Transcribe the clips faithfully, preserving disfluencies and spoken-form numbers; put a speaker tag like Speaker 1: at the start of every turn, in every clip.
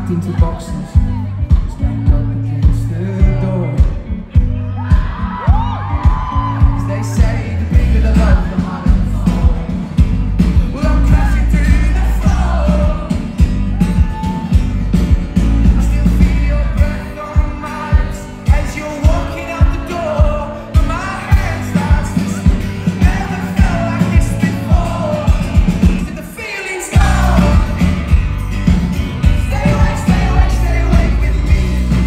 Speaker 1: packed into boxes, stacked up against the door. As they say, the bigger the love, the harder the fall. Well, I'm crashing through the floor. I still feel your breath on my lips as you're walking out the door. But my hand starts to slip. Never felt like this before. Did the feelings go? Stay awake, stay awake, stay awake with me.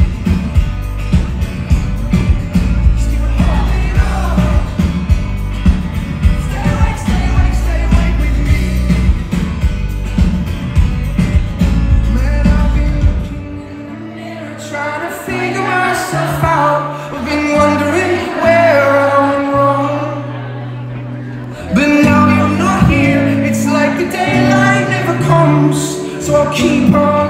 Speaker 1: Still holding on. Stay awake, stay awake, stay awake with me. Man, I've been looking in the mirror, trying to figure myself out. I've been wondering where I went wrong. But now you're not here. It's like the daylight never comes. So I'll keep on